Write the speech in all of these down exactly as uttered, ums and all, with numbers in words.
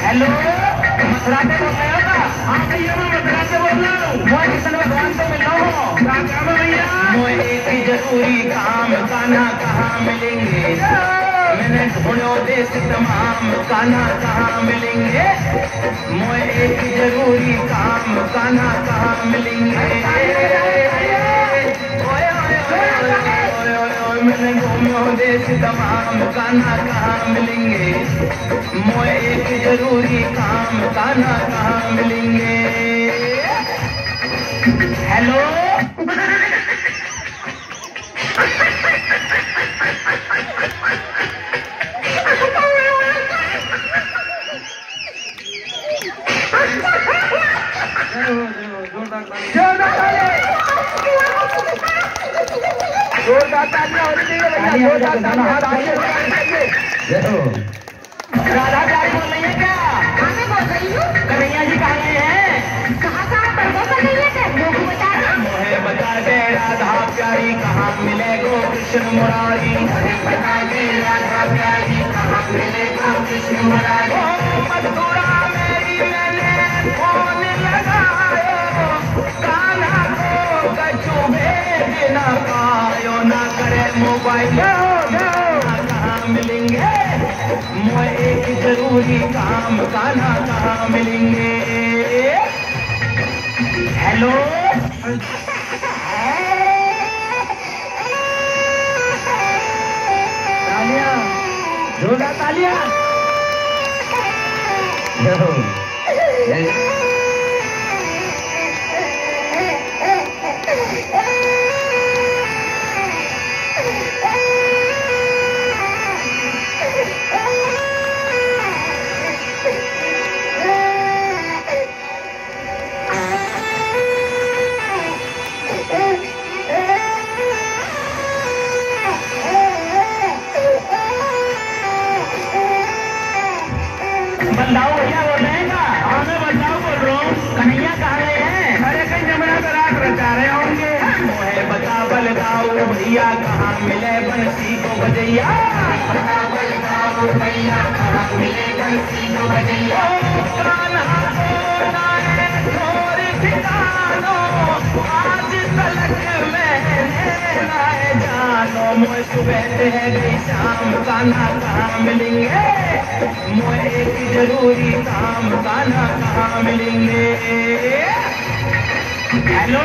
Hello, Mathura से बोल रहे हो का? हाँ भैया मैं मथुरा से बोल रहा हूँ। मैं कृष्ण भगवान से मिल रहा हूँ। क्या काम है भैया? मुझे एक जरूरी काम, कान्हा कहाँ मिलेंगे? मैंने ढूंढो देश तमाम, कान्हा कहाँ मिलेंगे? मुझे एक जरूरी काम, कान्हा कहाँ मिलेंगे? मैंने घूमो देश तमाम, कान्हा कहाँ मिलेंगे? मुझे एक जरूरी काम, कान्हा कहाँ मिलेंगे? हेलो, जोरदार तालियां होनी चाहिए भैया, जोरदार तालियां होनी चाहिए। राधा प्यारी बोल रही है क्या? हाँ मैं बोल रही हूँ। कन्हैया जी कहाँ गए हैं? कहाँ कहाँ पर वो कन्हैया थे? वो भी बता दो। मुझे बता दे राधा प्यारी कहाँ मिले गो कृष्ण मुरारी? मुझे बता दे राधा प्यारी कहाँ मिले गो कृष्ण मुरारी? मथुरा मेरी मैंने फोन लगायो, कान्हा को कछु भेज न पायो, ना करे मोबाइल कहाँ मिलेंगे? मुझे एक जरूरी काम, कान्हा कहाँ मिलेंगे? हेलो, तालियां, जोरदार तालियां। बंदाऊ भैया बोल रहे हैं का? हाँ मैं बंदाऊ बोल रहा हूँ। कन्हैया कहाँ गए हैं? अरे कहीं जमुना पर रात रचा रहे होंगे। मुझे बता बलदाऊ भैया कहाँ मिले बंसी को बजैया? बता बलदाऊ भैया कहाँ मिले बंसी को बजैया? कान्हा को नाए छोड़ ठिकानो, आज तलक मैंने नाए जानो। मुझे सुबह से है गई शाम, कान्हा कहाँ मिलेंगे? मुझे एक जरूरी काम, कान्हा कहाँ मिलेंगे? हेलो,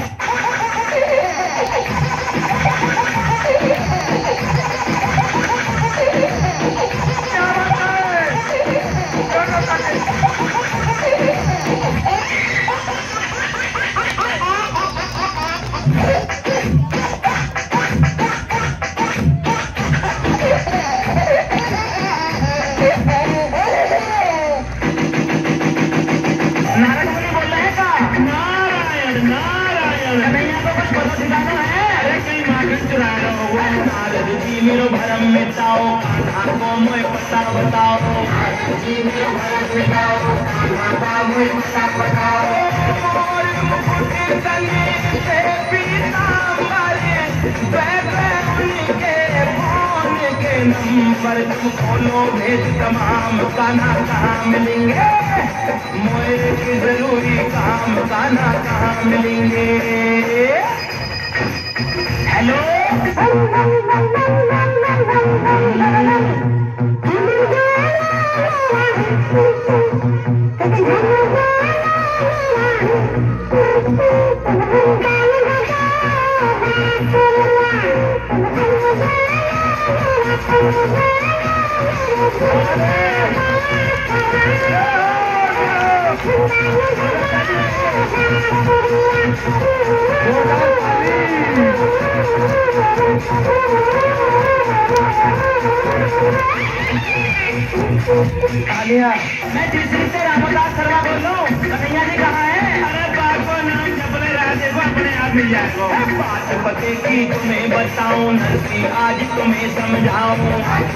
मेरो भरम मिटाओ, कान्हा को मैं पता बताओ। जी मेरो भरम मिटाओ, कान्हा को मैं पता बताओ। मोर मुकुट तले से पीतांबर, बैठे उनके फोन के नंबर तुम खोलो भेज तमाम, कान्हा कहाँ मिलेंगे? मुझे एक जरूरी काम, कान्हा कहाँ मिलेंगे? हेलो, तालिया। मैं तीसरी से रामदास शर्मा बोल रहा हूँ। कन्हैया जी कहाँ हैं? अरे बाबू नाम जपले राजे को अपने आप मिल जाएगा। बात पते की तुम्हें बताऊं नरसी, आज तुम्हें समझाऊं।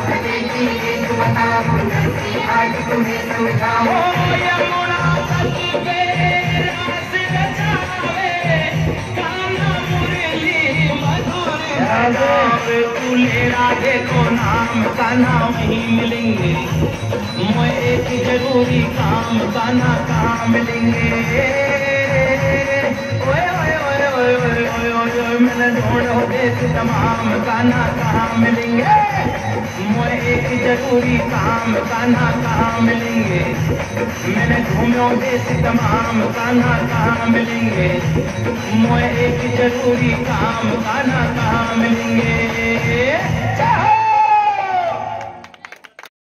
बताओ नरसी, आज तुम्हें समझाऊं। यमुना तट पे रास रचावे, कान्हा मुरली मधुर तू लेना देखो नाम कान्हा वहीं मिलेंगे, मोए एक जरूरी काम कान्हा कहाँ मिलेंगे। ओए ओए ओए ओए ओए ओए ओए ओए मैंने ढूंढो देश तमाम कान्हा कहाँ मिलेंगे, मोए एक जरूरी काम कान्हा कहाँ मिलेंगे। मैंने घूमो देश तमाम कान्हा कहाँ मिलेंगे, मोए एक जरूरी काम कान्हा कहाँ मिलेंगे। चाहो